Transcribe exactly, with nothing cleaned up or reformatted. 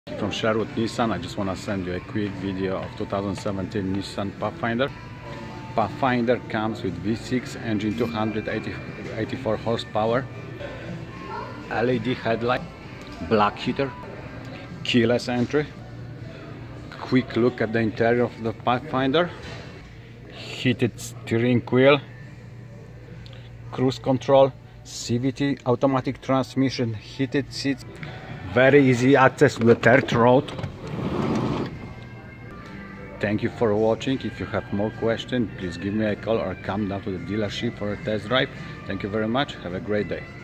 From Sherwood Nissan. I just want to send you a quick video of two thousand seventeen Nissan Pathfinder. Pathfinder comes with V six engine, two hundred eighty-four horsepower, L E D headlight, black heater, keyless entry. Quick look at the interior of the Pathfinder. Heated steering wheel, cruise control, C V T automatic transmission, heated seats, very easy access to the third road. Thank you for watching. If you have more questions, please give me a call or come down to the dealership for a test drive. Thank you very much. Have a great day.